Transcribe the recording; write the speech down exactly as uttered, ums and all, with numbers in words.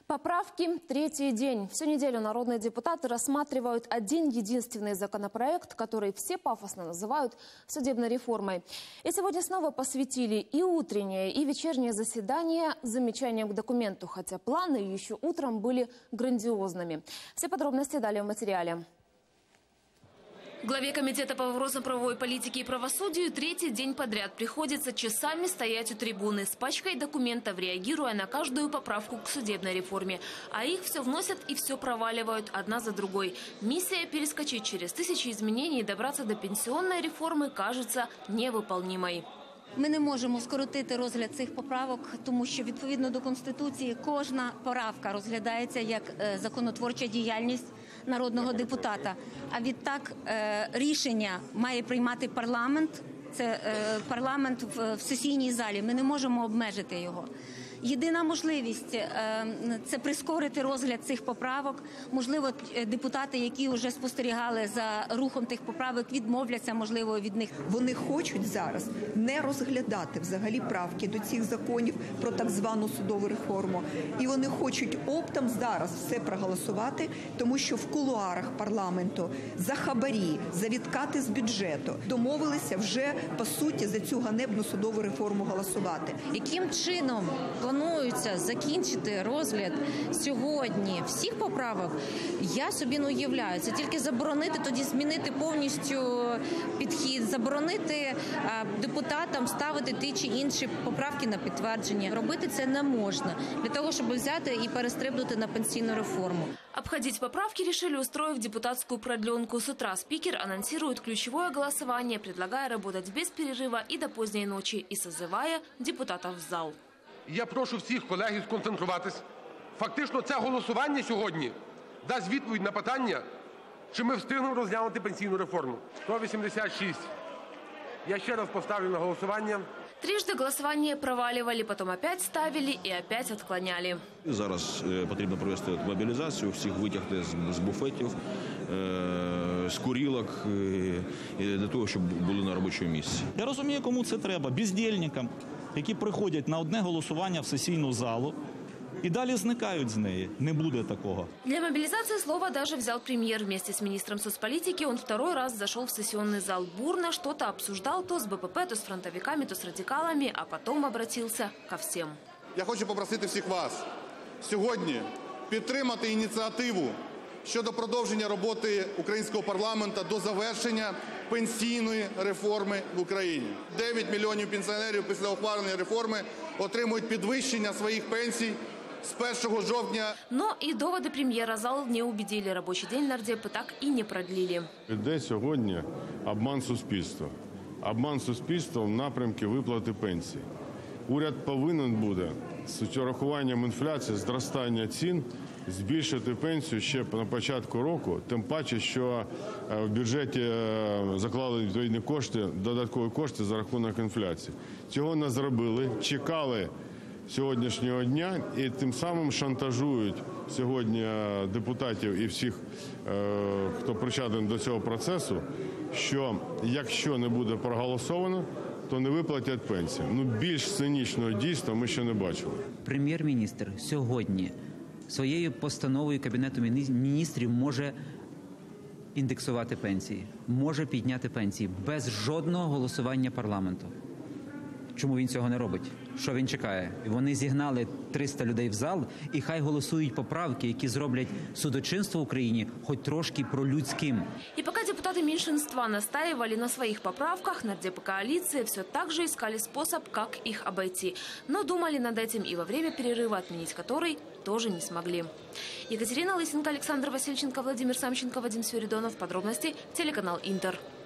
Поправки третий день. Всю неделю народные депутаты рассматривают один единственный законопроект, который все пафосно называют судебной реформой. И сегодня снова посвятили и утреннее, и вечернее заседание замечаниям к документу, хотя планы еще утром были грандиозными. Все подробности далее в материале. Главе комитета по вопросам правовой политики и правосудию третий день подряд приходится часами стоять у трибуны с пачкой документов, реагируя на каждую поправку к судебной реформе. А их все вносят и все проваливают одна за другой. Миссия перескочить через тысячи изменений и добраться до пенсионной реформы кажется невыполнимой. Ми не можемо скоротити розгляд цих поправок, тому що відповідно до Конституції кожна поправка розглядається як законотворча діяльність народного депутата. А відтак рішення має приймати парламент, це парламент в сесійній залі. Ми не можемо обмежити його. Єдина можливість – це прискорити розгляд цих поправок. Можливо, депутати, які вже спостерігали за рухом тих поправок, відмовляться, можливо, від них. Вони хочуть зараз не розглядати взагалі правки до цих законів про так звану судову реформу. І вони хочуть оптом зараз все проголосувати, тому що в кулуарах парламенту за хабарі, за відкати з бюджету домовилися вже, по суті, за цю ганебну судову реформу голосувати. Яким чином планується закінчити розгляд сьогодні всіх поправок, я собі не уявляю. Це тільки заборонити, тоді змінити повністю підхід, заборонити депутатам ставити ті чи інші поправки на підтвердження. Робити це не можна, для того, щоб взяти і перестрибнути на пенсійну реформу. Обходить поправки решили, устроив депутатскую продленку. С утра спикер анонсирует ключевое голосование, предлагая работать без перерыва и до поздней ночи, и созывая депутатов в зал. Я прошу всіх колег сконцентруватись. Фактично це голосування сьогодні дасть відповідь на питання, чи ми встигнемо розглянути пенсійну реформу. сто вісімдесят шість. Я ще раз поставлю на голосування. Трижды голосование проваливали, потом опять ставили и опять отклоняли. Зараз потрібно провести мобілізацію, всіх витягти з буфетів, з курілок, для того, щоб були на робочому місці. Я розумію, кому це треба. Бездільникам, які приходять на одне голосування в сесійну залу и далее зникають з неї. Не буде такого. Для мобилизации слово даже взял премьер. Вместе с министром соцполитики он второй раз зашел в сессионный зал. Бурно что-то обсуждал то с БПП, то с фронтовиками, то с радикалами, а потом обратился ко всем. Я хочу попросити всіх вас сьогодні підтримати ініціативу щодо продовження роботи українського парламенту до завершення пенсійної реформи в Україні. дев'ять мільйонів пенсіонерів після ухвалення реформи отримують підвищення своїх пенсій с первого жовтня. Но и доводы премьера зал не убедили. Рабочий день нардепи так и не продлили. Де сьогодні обман суспільства? Обман суспільства в напрямку виплати пенсій. Уряд повинен буде з урахуванням інфляції, зростання цін, збільшити пенсію ще на початку року, тим паче, що в бюджеті заклали відповідні кошти, додаткові кошти за рахунок інфляції. Цього не зробили, чекали сьогоднішнього дня і тим самим шантажують сьогодні депутатів і всіх, хто причетний до цього процесу, що якщо не буде проголосовано, то не виплатять пенсії. Ну, більш цинічного дійства ми ще не бачили. Прем'єр-міністр сьогодні своєю постановою Кабінету міністрів може індексувати пенсії, може підняти пенсії без жодного голосування парламенту. Чому він цього не робить? Що він чекає? Вони зігнали триста людей в зал, і хай голосують поправки, які зроблять судочинство в Україні хоч трошки пролюдським. И пока депутаты меньшинства настаивали на своих поправках, нардепы коалиции все так же искали способ, как их обойти. Но думали над этим и во время перерыва, отменить который тоже не смогли. Екатерина Лысенко, Александр Васильченко, Владимир Самченко, Вадим Свиридонов. Подробности телеканал Интер.